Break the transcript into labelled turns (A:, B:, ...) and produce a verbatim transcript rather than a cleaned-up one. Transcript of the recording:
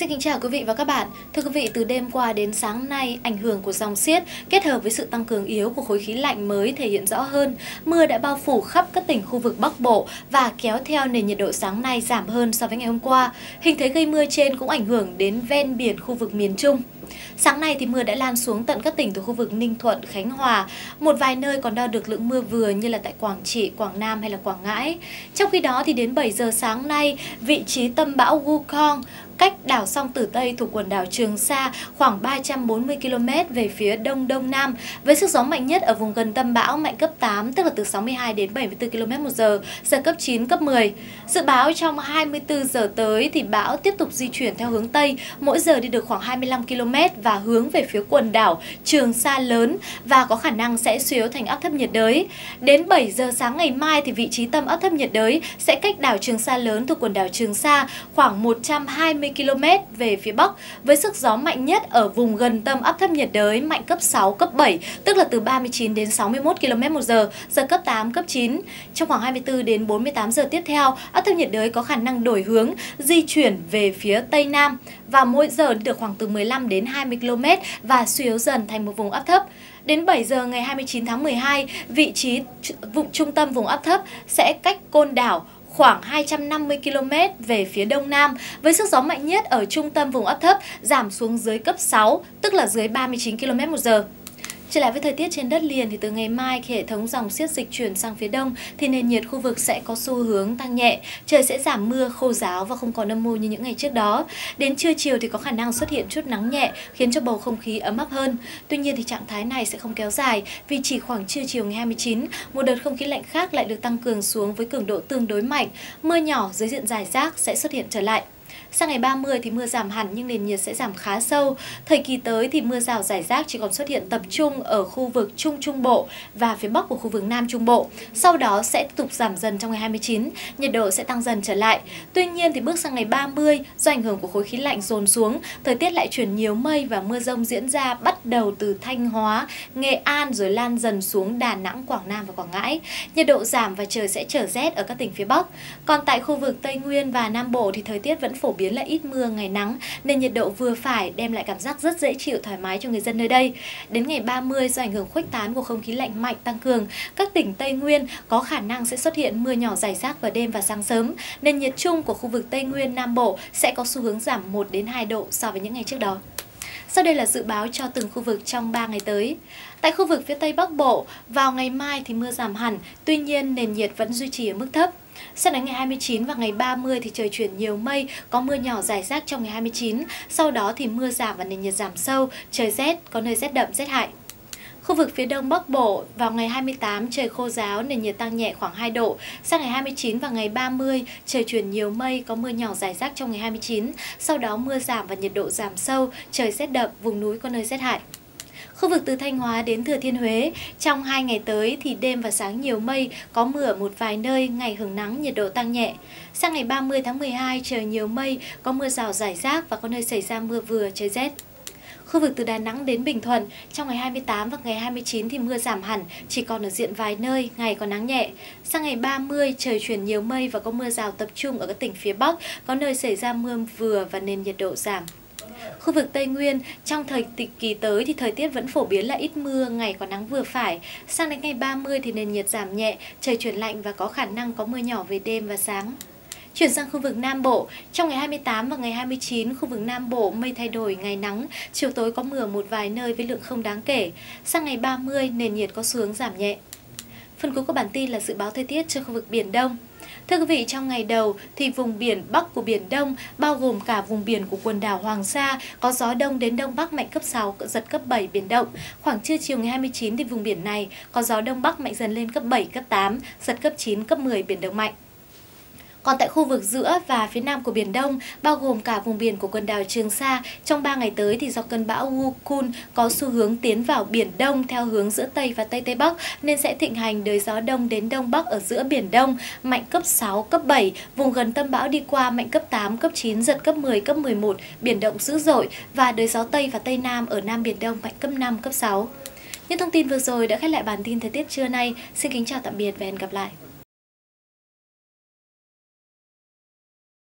A: Xin kính chào quý vị và các bạn. Thưa quý vị, từ đêm qua đến sáng nay, ảnh hưởng của dòng xiết kết hợp với sự tăng cường yếu của khối khí lạnh mới thể hiện rõ hơn. Mưa đã bao phủ khắp các tỉnh khu vực Bắc Bộ và kéo theo nền nhiệt độ sáng nay giảm hơn so với ngày hôm qua. Hình thế gây mưa trên cũng ảnh hưởng đến ven biển khu vực miền Trung. Sáng nay thì mưa đã lan xuống tận các tỉnh từ khu vực Ninh Thuận, Khánh Hòa. Một vài nơi còn đo được lượng mưa vừa như là tại Quảng Trị, Quảng Nam hay là Quảng Ngãi. Trong khi đó thì đến bảy giờ sáng nay, vị trí tâm bão Wukong cách đảo Song Tử Tây thuộc quần đảo Trường Sa khoảng ba trăm bốn mươi ki lô mét về phía đông đông nam, với sức gió mạnh nhất ở vùng gần tâm bão mạnh cấp tám, tức là từ sáu mươi hai đến bảy mươi tư ki lô mét một giờ, giật cấp chín, cấp mười. Dự báo trong hai mươi tư giờ tới thì bão tiếp tục di chuyển theo hướng Tây, mỗi giờ đi được khoảng hai mươi lăm ki lô mét và hướng về phía quần đảo Trường Sa lớn và có khả năng sẽ suy yếu thành áp thấp nhiệt đới. Đến bảy giờ sáng ngày mai thì vị trí tâm áp thấp nhiệt đới sẽ cách đảo Trường Sa lớn thuộc quần đảo Trường Sa khoảng một trăm hai mươi ki lô mét về phía Bắc, với sức gió mạnh nhất ở vùng gần tâm áp thấp nhiệt đới mạnh cấp sáu, cấp bảy, tức là từ ba mươi chín đến sáu mươi mốt ki lô mét một giờ, giật cấp tám, cấp chín. Trong khoảng hai mươi tư đến bốn mươi tám giờ tiếp theo, áp thấp nhiệt đới có khả năng đổi hướng, di chuyển về phía Tây Nam và mỗi giờ đi được khoảng từ mười lăm đến hai mươi ki lô mét và suy yếu dần thành một vùng áp thấp. Đến bảy giờ ngày hai mươi chín tháng mười hai, vị trí vùng trung tâm vùng áp thấp sẽ cách Côn Đảo khoảng hai trăm năm mươi ki lô mét về phía đông nam, với sức gió mạnh nhất ở trung tâm vùng áp thấp giảm xuống dưới cấp sáu, tức là dưới ba mươi chín ki lô mét một giờ. Trở lại với thời tiết trên đất liền thì từ ngày mai khi hệ thống dòng xiết dịch chuyển sang phía đông thì nền nhiệt khu vực sẽ có xu hướng tăng nhẹ, trời sẽ giảm mưa, khô ráo và không còn âm mưu như những ngày trước đó. Đến trưa chiều thì có khả năng xuất hiện chút nắng nhẹ khiến cho bầu không khí ấm áp hơn. Tuy nhiên thì trạng thái này sẽ không kéo dài vì chỉ khoảng trưa chiều ngày hai mươi chín, một đợt không khí lạnh khác lại được tăng cường xuống với cường độ tương đối mạnh, mưa nhỏ dưới diện rải rác sẽ xuất hiện trở lại. Sang ngày ba mươi thì mưa giảm hẳn nhưng nền nhiệt sẽ giảm khá sâu. Thời kỳ tới thì mưa rào rải rác chỉ còn xuất hiện tập trung ở khu vực Trung Trung Bộ và phía Bắc của khu vực Nam Trung Bộ. Sau đó sẽ tiếp tục giảm dần trong ngày hai mươi chín, nhiệt độ sẽ tăng dần trở lại. Tuy nhiên thì bước sang ngày ba mươi, do ảnh hưởng của khối khí lạnh dồn xuống, thời tiết lại chuyển nhiều mây và mưa rông diễn ra bắt đầu từ Thanh Hóa, Nghệ An rồi lan dần xuống Đà Nẵng, Quảng Nam và Quảng Ngãi. Nhiệt độ giảm và trời sẽ trở rét ở các tỉnh phía Bắc. Còn tại khu vực Tây Nguyên và Nam Bộ thì thời tiết vẫn phổ biến là ít mưa, ngày nắng nên nhiệt độ vừa phải, đem lại cảm giác rất dễ chịu, thoải mái cho người dân nơi đây. Đến ngày ba mươi, do ảnh hưởng khuếch tán của không khí lạnh mạnh tăng cường, các tỉnh Tây Nguyên có khả năng sẽ xuất hiện mưa nhỏ rải rác vào đêm và sáng sớm. Nền nhiệt chung của khu vực Tây Nguyên, Nam Bộ sẽ có xu hướng giảm một đến hai độ so với những ngày trước đó. Sau đây là dự báo cho từng khu vực trong ba ngày tới. Tại khu vực phía Tây Bắc Bộ, vào ngày mai thì mưa giảm hẳn, tuy nhiên nền nhiệt vẫn duy trì ở mức thấp. Sang đến ngày hai mươi chín và ngày ba mươi thì trời chuyển nhiều mây, có mưa nhỏ rải rác trong ngày hai mươi chín, sau đó thì mưa giảm và nền nhiệt giảm sâu, trời rét, có nơi rét đậm, rét hại. Khu vực phía Đông Bắc Bộ, vào ngày hai mươi tám trời khô ráo, nền nhiệt tăng nhẹ khoảng hai độ. Sang ngày hai mươi chín và ngày ba mươi, trời chuyển nhiều mây, có mưa nhỏ rải rác trong ngày hai mươi chín, sau đó mưa giảm và nhiệt độ giảm sâu, trời rét đậm, vùng núi có nơi rét hại. Khu vực từ Thanh Hóa đến Thừa Thiên Huế, trong hai ngày tới thì đêm và sáng nhiều mây, có mưa ở một vài nơi, ngày hứng nắng, nhiệt độ tăng nhẹ. Sang ngày ba mươi tháng mười hai, trời nhiều mây, có mưa rào rải rác và có nơi xảy ra mưa vừa, trời rét. Khu vực từ Đà Nẵng đến Bình Thuận, trong ngày hai mươi tám và ngày hai mươi chín thì mưa giảm hẳn, chỉ còn ở diện vài nơi, ngày có nắng nhẹ. Sang ngày ba mươi, trời chuyển nhiều mây và có mưa rào tập trung ở các tỉnh phía Bắc, có nơi xảy ra mưa vừa và nền nhiệt độ giảm. Khu vực Tây Nguyên, trong thời kỳ tới thì thời tiết vẫn phổ biến là ít mưa, ngày có nắng vừa phải. Sang đến ngày ba mươi thì nền nhiệt giảm nhẹ, trời chuyển lạnh và có khả năng có mưa nhỏ về đêm và sáng. Chuyển sang khu vực Nam Bộ, trong ngày hai mươi tám và ngày hai mươi chín, khu vực Nam Bộ mây thay đổi, ngày nắng, chiều tối có mưa ở một vài nơi với lượng không đáng kể. Sang ngày ba mươi, nền nhiệt có xu hướng giảm nhẹ. Phần cuối của bản tin là dự báo thời tiết cho khu vực Biển Đông. Thưa quý vị, trong ngày đầu thì vùng biển Bắc của Biển Đông, bao gồm cả vùng biển của quần đảo Hoàng Sa, có gió đông đến đông bắc mạnh cấp sáu, giật cấp bảy, biển động. Khoảng trưa chiều ngày hai mươi chín thì vùng biển này có gió đông bắc mạnh dần lên cấp bảy, cấp tám, giật cấp chín, cấp mười, biển động mạnh. Còn tại khu vực giữa và phía nam của Biển Đông, bao gồm cả vùng biển của quần đảo Trường Sa, trong ba ngày tới thì do cơn bão Wukong có xu hướng tiến vào Biển Đông theo hướng giữa Tây và Tây Tây Bắc nên sẽ thịnh hành đới gió đông đến đông bắc ở giữa Biển Đông, mạnh cấp sáu, cấp bảy, vùng gần tâm bão đi qua mạnh cấp tám, cấp chín, giật cấp mười, cấp mười một, biển động dữ dội và đới gió Tây và Tây Nam ở Nam Biển Đông mạnh cấp năm, cấp sáu. Những thông tin vừa rồi đã khép lại bản tin thời tiết trưa nay. Xin kính chào tạm biệt và hẹn gặp lại.